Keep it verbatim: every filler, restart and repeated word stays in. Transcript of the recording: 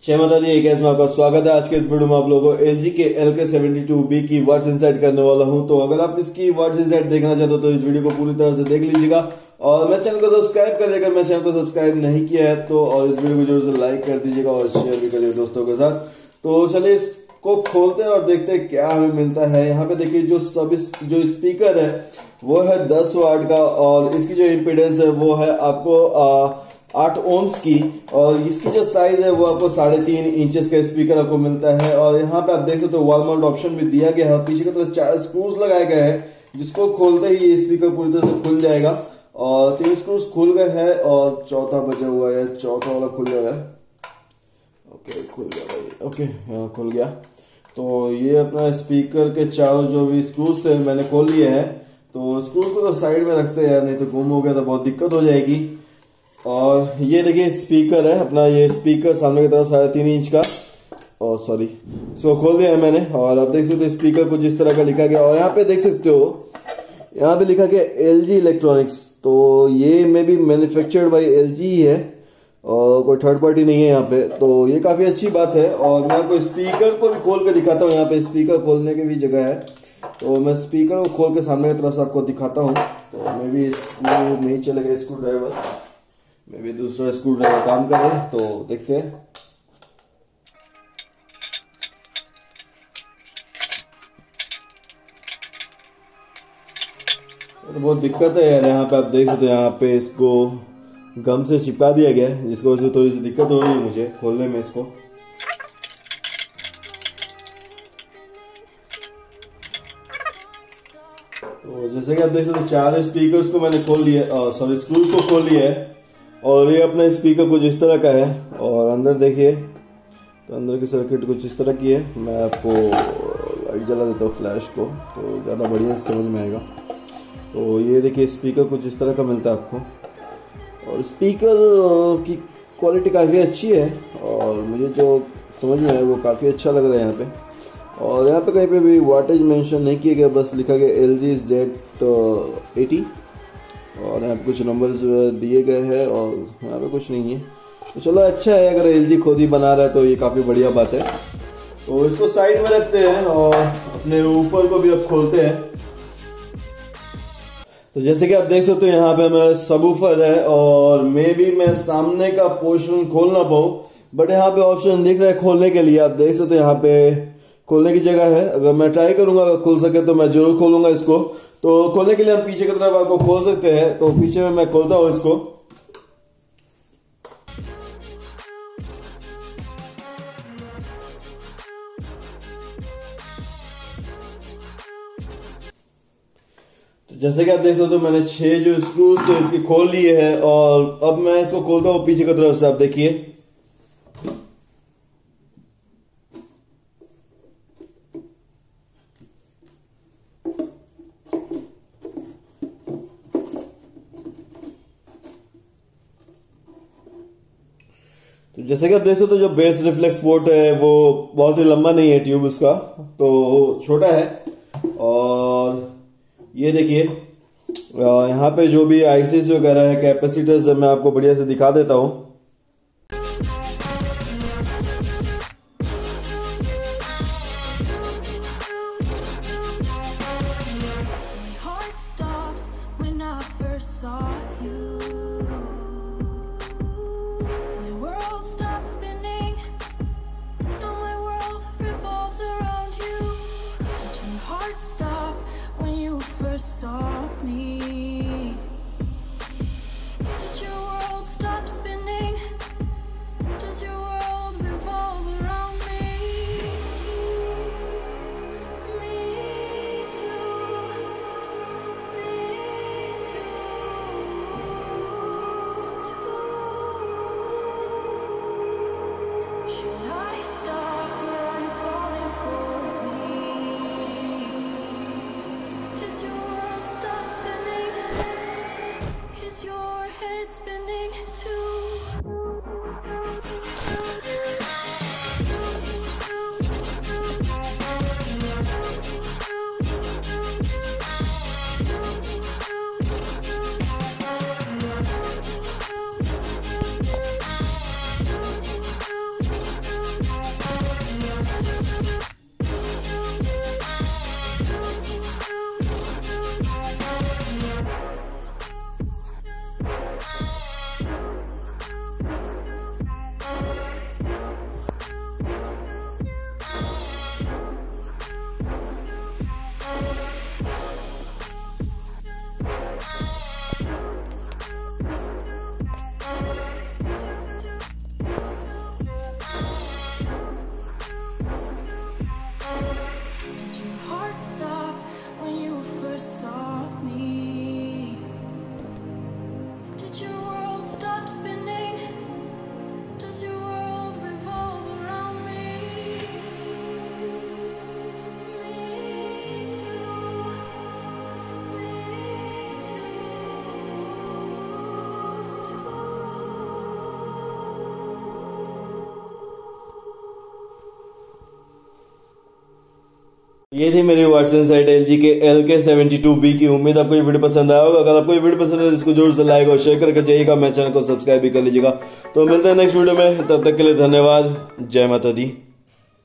जय माता दी। एक में आपका स्वागत है। आज के इस वीडियो में आप लोगों को एलजी के L K seventy two B की वर्ड्स इनसाइट करने वाला हूं। तो अगर आप इसकी वर्ड्स इनसाइट देखना चाहते हो तो इस वीडियो को पूरी तरह से देख लीजिएगा और मेरे चैनल को सब्सक्राइब कर लेकर मेरे चैनल को सब्सक्राइब नहीं किया है तो और इस वीडियो को जरूर से लाइक कर दीजिएगा और शेयर भी करिए दोस्तों के साथ। तो चलिए इसको खोलते हैं और देखते हैं क्या हमें मिलता है। यहाँ पे देखिए जो सब जो स्पीकर है वो है दस वाट का और इसकी जो इम्पीडेंस है वो है आपको आ, आठ ओम्स की और इसकी जो साइज है वो आपको साढ़े तीन इंचेस का स्पीकर आपको मिलता है। और यहाँ पे आप देख सकते हो वॉल माउंट ऑप्शन भी दिया गया है। पीछे की तरफ चार स्क्रूज लगाए गए हैं जिसको खोलते ही ये स्पीकर पूरी तरह से खुल जाएगा और तीन स्क्रूज खुल गए हैं और चौथा बचा हुआ है, चौथा वाला खुल जाएगा। ओके खुल गया भाई। ओके यहाँ खुल गया। तो ये अपना स्पीकर के चारों जो भी स्क्रूज थे मैंने खोल लिए हैं। तो स्क्रूज को तो साइड में रखते हैं यार, नहीं तो गुम हो गया तो बहुत दिक्कत हो जाएगी। और ये देखिए स्पीकर है अपना, ये स्पीकर सामने की तरफ साढ़े तीन इंच का और सॉरी इसको खोल दिया है मैंने। और आप देख सकते हो स्पीकर कुछ इस तरह का लिखा गया और यहाँ पे देख सकते हो यहाँ पे लिखा गया एलजी इलेक्ट्रॉनिक्स। तो ये may be manufactured by LG ही है और कोई थर्ड पार्टी नहीं है यहाँ पे। तो ये काफी अच्छी बात है। और मैं आपको स्पीकर को भी खोल के दिखाता हूँ। यहाँ पे स्पीकर खोलने की भी जगह है तो मैं स्पीकर को खोल के सामने की तरफ से आपको दिखाता हूँ। तो मे बी इसको नहीं चलेगा स्क्रू ड्राइवर, मैं भी दूसरा स्क्रू ड्राइवर काम करे तो देखते हैं। तो बहुत दिक्कत है यार। यहाँ पे आप देख सकते हो यहाँ पे इसको गम से चिपका दिया गया है जिसकी वजह से थोड़ी सी दिक्कत हो रही है मुझे खोलने में इसको। तो जैसे कि आप देख सकते हो चार स्पीकर्स को मैंने खोल लिया, सॉरी स्क्रूज को खोल लिया है और ये अपना स्पीकर कुछ इस तरह का है। और अंदर देखिए तो अंदर की सर्किट कुछ इस तरह की है। मैं आपको लाइट जला देता हूँ फ्लैश को तो ज़्यादा बढ़िया से समझ में आएगा। तो ये देखिए स्पीकर कुछ इस तरह का मिलता है आपको और स्पीकर की क्वालिटी काफ़ी अच्छी है और मुझे जो समझ में आया वो काफ़ी अच्छा लग रहा है यहाँ पे। और यहाँ पे कहीं पे भी वाटेज मेंशन नहीं किया गया, बस लिखा गया एल जी जेड एटी और यहाँ पे कुछ नंबर्स दिए गए हैं और यहाँ पे कुछ नहीं है। तो चलो अच्छा है, अगर एलजी खुद ही बना रहा है तो ये काफ़ी बढ़िया बात है। तो इसको साइड में रखते हैं और अपने ऊपर को भी अब खोलते हैं। तो जैसे कि आप देख सकते हो यहाँ पे मैं सबवूफर है और मे भी मैं सामने का पोर्शन खोल ना पाऊँ बट यहाँ पे ऑप्शन दिख रहा है खोलने के लिए। आप देख सकते हो यहाँ पे खोलने की जगह है। अगर मैं ट्राई करूंगा अगर खुल सके तो मैं जरूर खोलूंगा इसको। तो खोलने के लिए हम पीछे की तरफ आपको खोल सकते हैं। तो पीछे में मैं खोलता हूं इसको। तो जैसे कि आप देख सकते हो मैंने छह जो स्क्रूज थे इसके खोल लिए हैं और अब मैं इसको खोलता हूं पीछे की तरफ से। आप देखिए तो जैसे कि आप देख सकते हो जो बेस रिफ्लेक्स पोर्ट है वो बहुत ही लंबा नहीं है, ट्यूब उसका तो छोटा है। और ये देखिए यहाँ पे जो भी आईसीज वगैरह है, कैपेसिटर्स है, मैं आपको बढ़िया से दिखा देता हूँ। Saw me. Did your world stop spinning? Does your world revolve around me? Me too. Me too. Should I stop where I'm falling for me? Does your world stop spinning? ये थी मेरी वर्ड्स इनसाइट एलजी के L K seventy two B की। उम्मीद आपको ये video पसंद आया होगा। अगर आपको ये वीडियो पसंद है तो इसको जरूर से लाइक और शेयर करके जाइएगा। मेरे चैनल को सब्सक्राइब भी कर लीजिएगा। तो मिलते हैं नेक्स्ट वीडियो में, तब तक के लिए धन्यवाद। जय माता दी।